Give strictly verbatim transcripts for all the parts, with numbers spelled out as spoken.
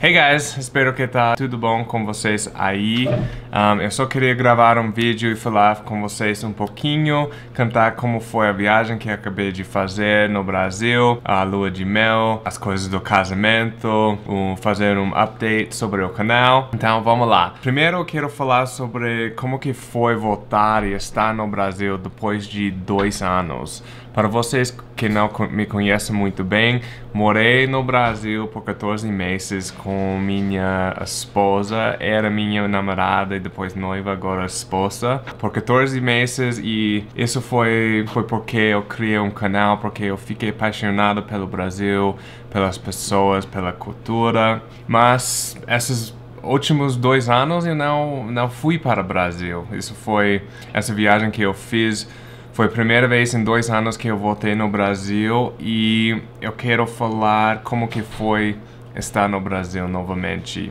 Hey guys, espero que tá tudo bom com vocês aí. Um, eu só queria gravar um vídeo e falar com vocês um pouquinho, contar como foi a viagem que eu acabei de fazer no Brasil, a lua de mel, as coisas do casamento, um, fazer um update sobre o canal. Então vamos lá. Primeiro eu quero falar sobre como que foi voltar e estar no Brasil depois de dois anos. Para vocês que não me conhecem muito bem, morei no Brasil por quatorze meses com minha esposa, era minha namorada e depois noiva, agora esposa, por quatorze meses, e isso foi, foi porque eu criei um canal, porque eu fiquei apaixonado pelo Brasil, pelas pessoas, pela cultura, mas esses últimos dois anos eu não, não fui para o Brasil. Isso foi essa viagem que eu fiz. Foi a primeira vez em dois anos que eu voltei no Brasil e eu quero falar como que foi estar no Brasil novamente.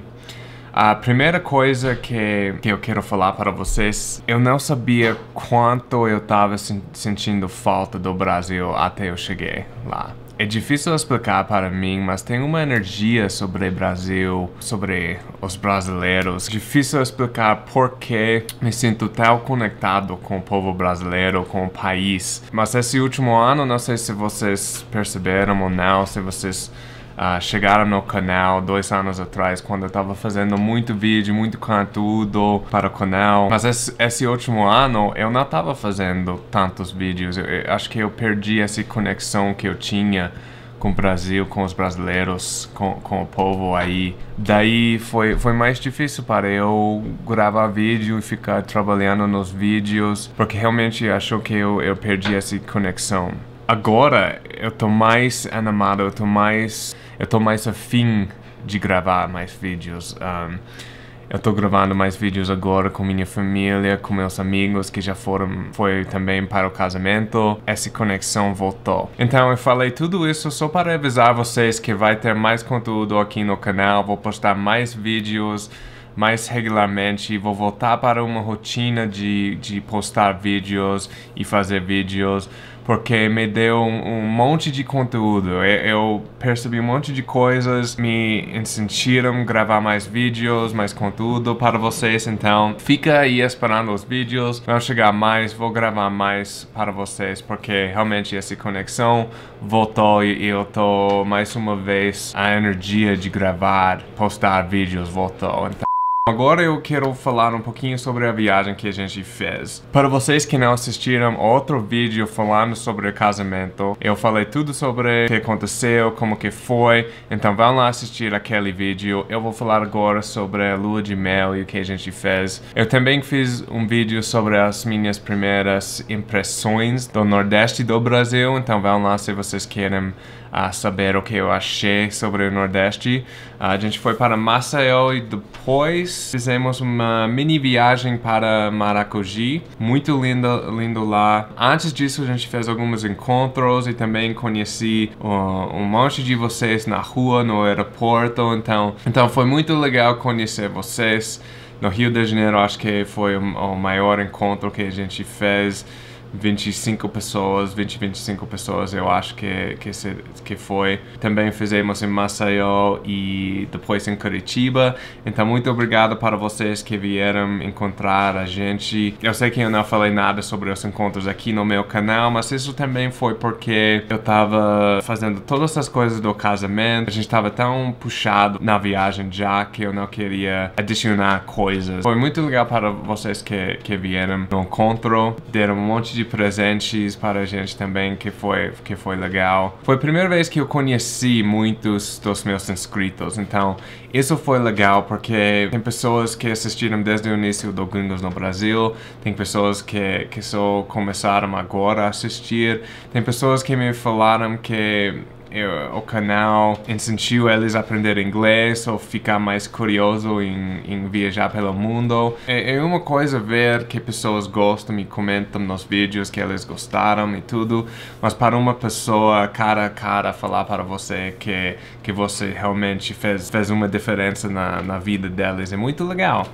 A primeira coisa que, que eu quero falar para vocês, eu não sabia quanto eu estava sentindo falta do Brasil até eu cheguei lá. É difícil explicar para mim, mas tem uma energia sobre o Brasil, sobre os brasileiros. Difícil explicar por que me sinto tão conectado com o povo brasileiro, com o país. Mas esse último ano, não sei se vocês perceberam ou não, se vocês Uh, chegaram no canal dois anos atrás, quando eu estava fazendo muito vídeo, muito conteúdo para o canal. Mas esse, esse último ano eu não estava fazendo tantos vídeos. Eu, eu acho que eu perdi essa conexão que eu tinha com o Brasil, com os brasileiros, com, com o povo aí. Daí foi, foi mais difícil para eu gravar vídeo e ficar trabalhando nos vídeos, porque realmente acho que eu, eu perdi essa conexão. Agora eu tô mais animado, eu tô mais, eu tô mais afim de gravar mais vídeos. Um, eu tô gravando mais vídeos agora com minha família, com meus amigos que já foram, foi também para o casamento. Essa conexão voltou. Então eu falei tudo isso só para avisar vocês que vai ter mais conteúdo aqui no canal. Vou postar mais vídeos mais regularmente, vou voltar para uma rotina de, de postar vídeos e fazer vídeos, porque me deu um, um monte de conteúdo. Eu, eu percebi um monte de coisas, me incentivaram a gravar mais vídeos, mais conteúdo para vocês, então fica aí esperando os vídeos, vão chegar mais, vou gravar mais para vocês, porque realmente essa conexão voltou e eu tô mais uma vez, a energia de gravar, postar vídeos voltou. Então agora eu quero falar um pouquinho sobre a viagem que a gente fez. Para vocês que não assistiram outro vídeo falando sobre o casamento, eu falei tudo sobre o que aconteceu, como que foi, então vão lá assistir aquele vídeo. Eu vou falar agora sobre a lua de mel e o que a gente fez. Eu também fiz um vídeo sobre as minhas primeiras impressões do Nordeste do Brasil, então vão lá se vocês querem a saber o que eu achei sobre o Nordeste. A gente foi para Maceió e depois fizemos uma mini viagem para Maragogi. Muito lindo, lindo lá. Antes disso a gente fez alguns encontros e também conheci uh, um monte de vocês na rua, no aeroporto. Então, então foi muito legal conhecer vocês. No Rio de Janeiro acho que foi o, o maior encontro que a gente fez. vinte e cinco pessoas, vinte, vinte e cinco pessoas eu acho que, que, se, que foi. Também fizemos em Maceió e depois em Curitiba. Então muito obrigado para vocês que vieram encontrar a gente. Eu sei que eu não falei nada sobre os encontros aqui no meu canal, mas isso também foi porque eu tava fazendo todas as coisas do casamento. A gente tava tão puxado na viagem já que eu não queria adicionar coisas. Foi muito legal para vocês que, que vieram no encontro, deram um monte de presentes para a gente também, que foi, que foi legal. Foi a primeira vez que eu conheci muitos dos meus inscritos, então isso foi legal porque tem pessoas que assistiram desde o início do Gringos no Brasil, tem pessoas que, que só começaram agora a assistir, tem pessoas que me falaram que Eu, o canal incentivou eles a aprender inglês ou ficar mais curioso em, em viajar pelo mundo. É, é uma coisa ver que pessoas gostam e comentam nos vídeos que eles gostaram e tudo, mas para uma pessoa cara a cara falar para você que, que você realmente fez, fez uma diferença na, na vida deles é muito legal.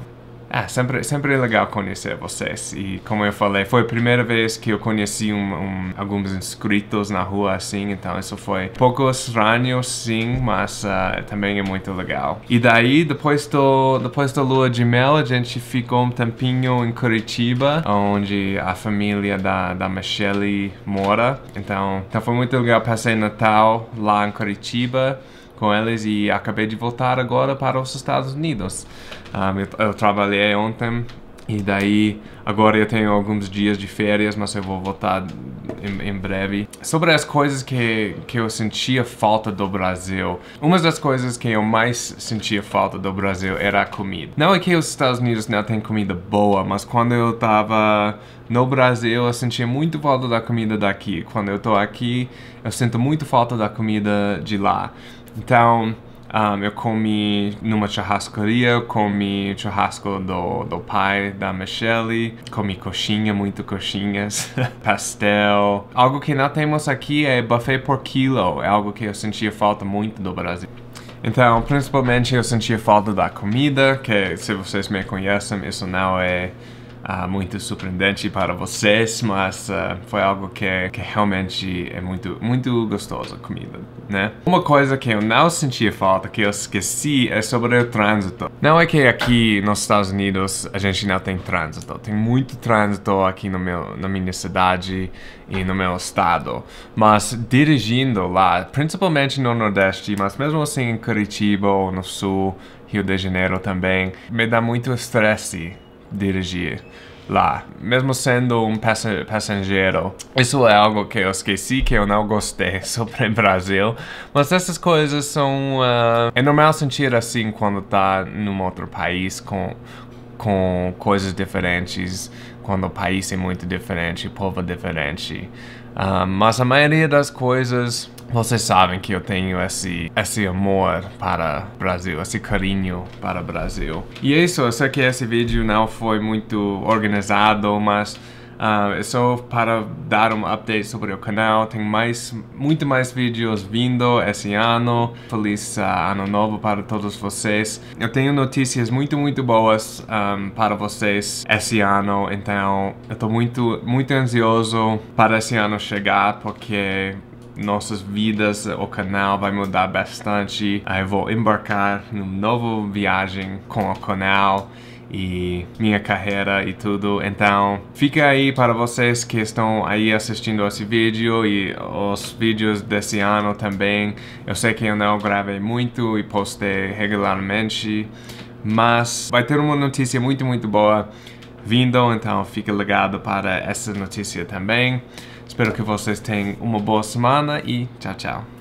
É, sempre, sempre é legal conhecer vocês. E como eu falei, foi a primeira vez que eu conheci um, um, alguns inscritos na rua assim, então isso foi um pouco estranho, sim, mas uh, também é muito legal. E daí, depois, do, depois da lua de mel, a gente ficou um tempinho em Curitiba, onde a família da, da Michelle mora. Então, então foi muito legal, passei Natal lá em Curitiba com eles e acabei de voltar agora para os Estados Unidos. Um, eu, eu trabalhei ontem e daí agora eu tenho alguns dias de férias, mas eu vou voltar em, em breve. Sobre as coisas que, que eu sentia falta do Brasil, uma das coisas que eu mais sentia falta do Brasil era a comida. Não é que os Estados Unidos não tem comida boa, mas quando eu tava no Brasil eu sentia muito falta da comida daqui. Quando eu tô aqui, eu sinto muito falta da comida de lá. Então, um, eu comi numa churrascaria, comi churrasco do, do pai da Michelle, comi coxinha, muito coxinhas, pastel. Algo que não temos aqui é buffet por quilo, é algo que eu sentia falta muito do Brasil. Então, principalmente eu sentia falta da comida, que se vocês me conhecem, isso não é Uh, muito surpreendente para vocês, mas uh, foi algo que, que realmente é muito, muito gostoso a comida, né? Uma coisa que eu não sentia falta, que eu esqueci, é sobre o trânsito. Não é que aqui nos Estados Unidos a gente não tem trânsito, tem muito trânsito aqui no meu, na minha cidade e no meu estado, mas dirigindo lá, principalmente no Nordeste, mas mesmo assim em Curitiba ou no Sul, Rio de Janeiro também, me dá muito estresse dirigir lá, mesmo sendo um passageiro. Isso é algo que eu esqueci, que eu não gostei sobre o Brasil, mas essas coisas são... Uh, é normal sentir assim quando tá num outro país com, com coisas diferentes, quando o país é muito diferente, o povo é diferente. Uh, mas a maioria das coisas, vocês sabem que eu tenho esse, esse amor para o Brasil, esse carinho para o Brasil. E é isso, eu sei que esse vídeo não foi muito organizado, mas uh, é só para dar um update sobre o canal. Tem mais, muito mais vídeos vindo esse ano. Feliz uh, ano novo para todos vocês. Eu tenho notícias muito, muito boas um, para vocês esse ano, então eu estou muito, muito ansioso para esse ano chegar, porque nossas vidas, o canal vai mudar bastante. Eu vou embarcar numa nova viagem com o canal e minha carreira e tudo. Então, fica aí para vocês que estão aí assistindo esse vídeo e os vídeos desse ano também. Eu sei que eu não gravei muito e postei regularmente, mas vai ter uma notícia muito, muito boa vindo, então fica ligado para essa notícia também. Espero que vocês tenham uma boa semana e tchau, tchau.